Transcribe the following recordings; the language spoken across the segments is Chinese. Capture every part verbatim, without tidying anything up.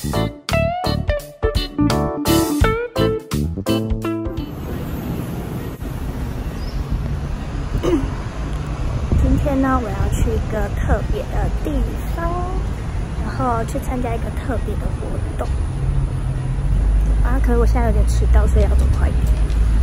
今天呢，我要去一个特别的地方，然后去参加一个特别的活动。啊，可是我现在有点迟到，所以要走快一点。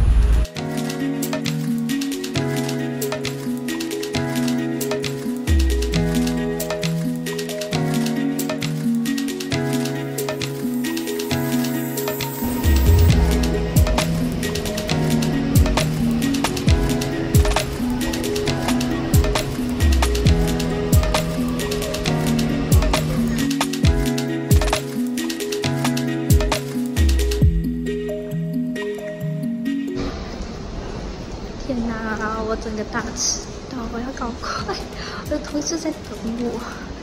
天哪！我整个大迟到，我要赶快！我的同事在等我，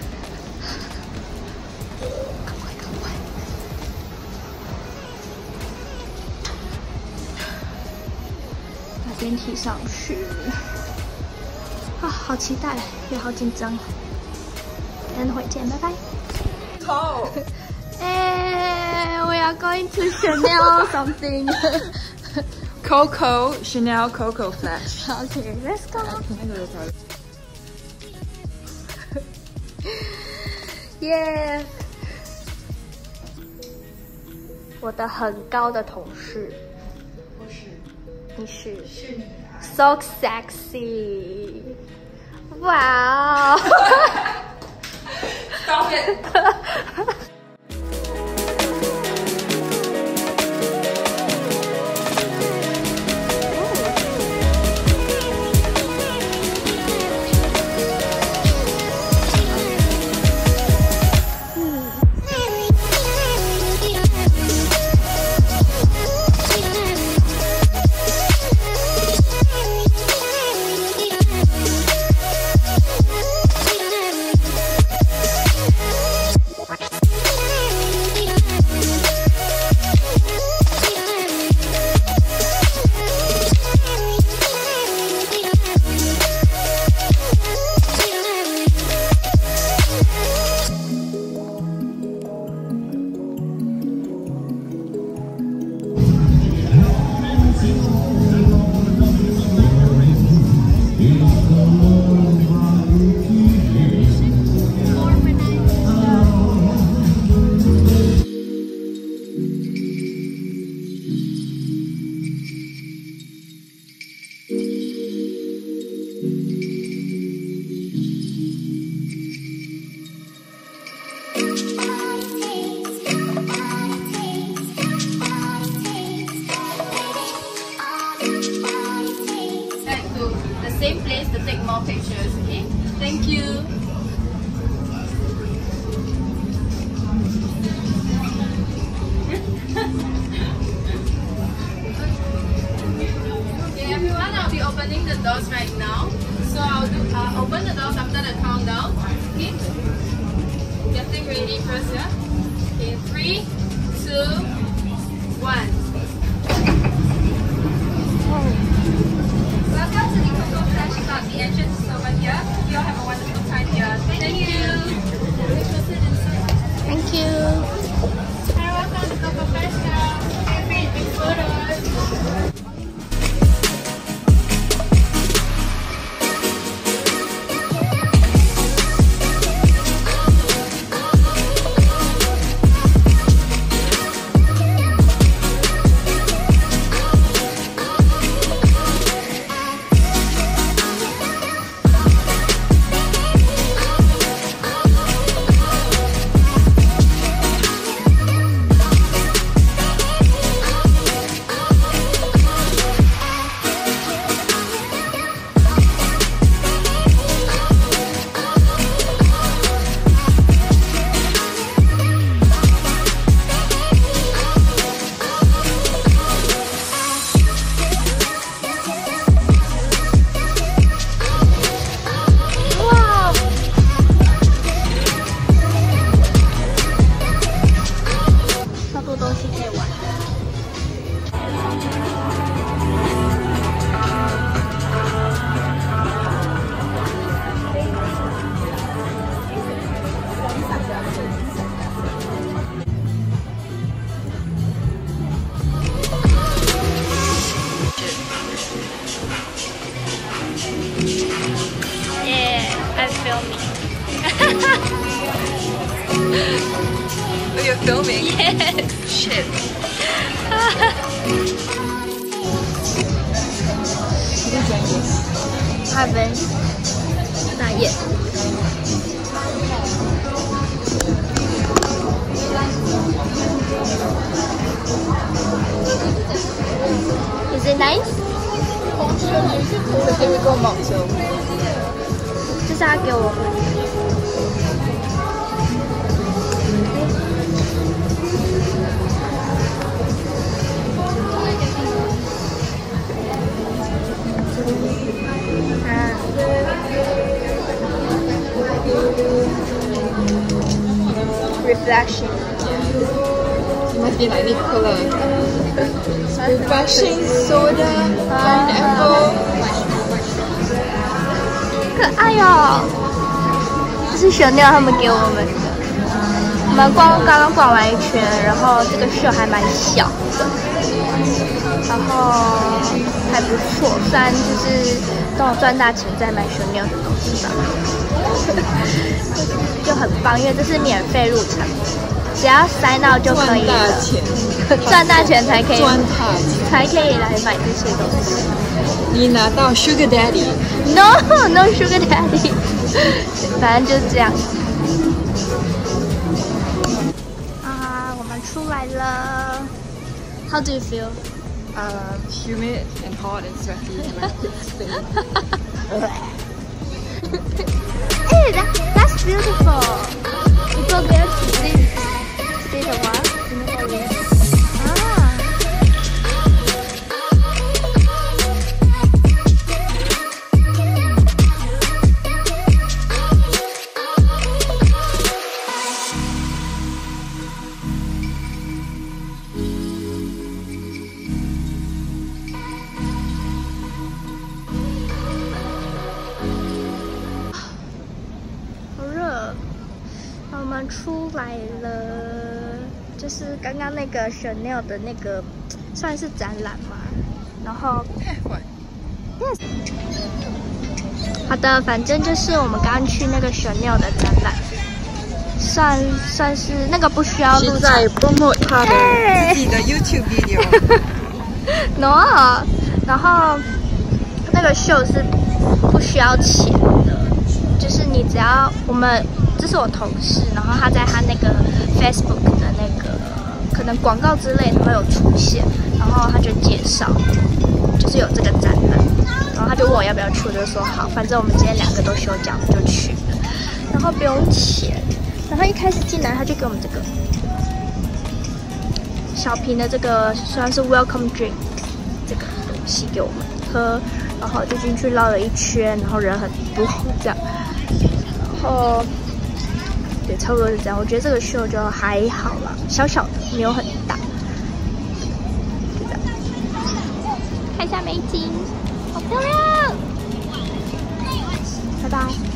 赶快赶快！把电梯上去啊，好期待，也好紧张。等会见，拜拜。 头。 哎， we are going to Chanel something. Coco Chanel Coco Flash. Okay, let's go. Yeah. 我的很高的同事。 我是。 你是。 是你啊。 So sexy. Wow. Stop it. Same place to take more pictures, okay? Thank you. Okay, everyone, I'll be opening the doors right now. So I'll do uh, open the doors after the countdown. Okay? Getting ready first, yeah? Okay, three, two, one. Welcome to the Coco Flash Club. The entrance is over here. You all have a wonderful time here. Thank, Thank you. Thank you. Hi, welcome to Coco Flash Club. Big photos. you're filming. Yes. Shit. Should we drink this? Haven't. Not yet. Is it nice? 这个够猛球。 这是他给我喝。Reflection. Might be like Nicola. Refreshing soda, pineapple. 可爱哦！这是Chanel他们给我们的。我们逛刚刚逛完一圈，然后这个秀还蛮小的，然后还不错。虽然就是跟我赚大钱在买Chanel的东西吧。就很棒，因为这是免费入场，只要塞到就可以了。赚大钱才可以， 赚大钱才可以来买这些东西。 你拿到 Sugar Daddy？No No Sugar Daddy， 反正就是这样。啊，我们出来了。How do you feel? Um, humid and hot and sweaty and my kids stink. Hey, that, that's beautiful. You go there to see, see the what? Ah. 我们出来了，就是刚刚那个Chanel的那个算是展览嘛，然后 ，yes， 好的，反正就是我们刚刚去那个Chanel的展览，算算是那个不需要录。 是在 promote 他的自己的 YouTube video。No， 然后那个秀是不需要钱的，就是你只要我们。这是我同事，然后他在他那个 Facebook 的那个可能广告之类的会有出现，然后他就介绍，就是有这个展览，然后他就问我要不要去，我就说好，反正我们今天两个都休假，我们就去了，然后不用钱，然后一开始进来他就给我们这个小瓶的这个算是 Welcome Drink 这个东西给我们喝，然后就进去绕了一圈，然后人很多这样，然后。对，差不多是这样。我觉得这个秀就还好啦，小小的，没有很大。就这样，看一下美景，好漂亮！拜拜。